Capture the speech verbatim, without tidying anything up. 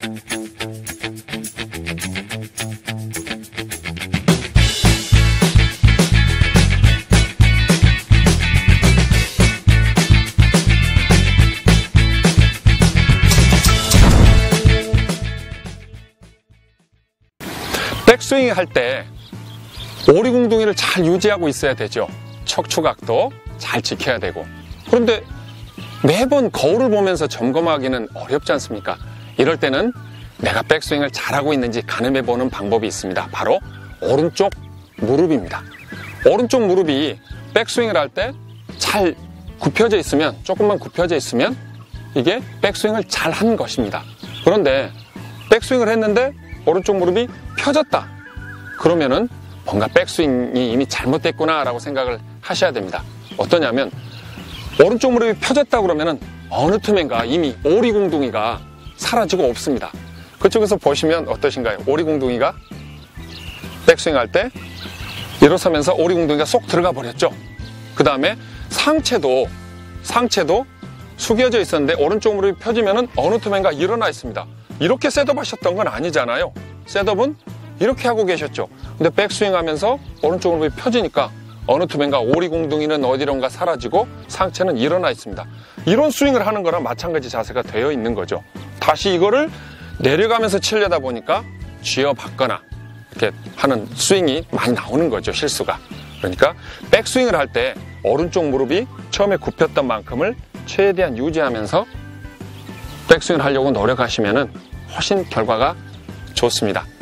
백스윙 할 때 오리궁둥이를 잘 유지하고 있어야 되죠. 척추각도 잘 지켜야 되고. 그런데 매번 거울을 보면서 점검하기는 어렵지 않습니까? 이럴 때는 내가 백스윙을 잘하고 있는지 가늠해 보는 방법이 있습니다. 바로 오른쪽 무릎입니다. 오른쪽 무릎이 백스윙을 할 때 잘 굽혀져 있으면, 조금만 굽혀져 있으면 이게 백스윙을 잘 한 것입니다. 그런데 백스윙을 했는데 오른쪽 무릎이 펴졌다. 그러면은 뭔가 백스윙이 이미 잘못됐구나 라고 생각을 하셔야 됩니다. 어떠냐면 오른쪽 무릎이 펴졌다 그러면은 어느 틈엔가 이미 오리궁둥이가 사라지고 없습니다. 그쪽에서 보시면 어떠신가요? 오리궁둥이가 백스윙 할 때 일어서면서 오리궁둥이가 쏙 들어가 버렸죠. 그 다음에 상체도 상체도 숙여져 있었는데 오른쪽 무릎이 펴지면은 어느 틈엔가 일어나 있습니다. 이렇게 셋업 하셨던 건 아니잖아요. 셋업은 이렇게 하고 계셨죠. 근데 백스윙 하면서 오른쪽 무릎이 펴지니까 어느 틈엔가 오리궁둥이는 어디론가 사라지고 상체는 일어나 있습니다. 이런 스윙을 하는 거랑 마찬가지 자세가 되어 있는 거죠. 다시 이거를 내려가면서 치려다 보니까 쥐어받거나 이렇게 하는 스윙이 많이 나오는 거죠. 실수가. 그러니까 백스윙을 할 때 오른쪽 무릎이 처음에 굽혔던 만큼을 최대한 유지하면서 백스윙을 하려고 노력하시면은 훨씬 결과가 좋습니다.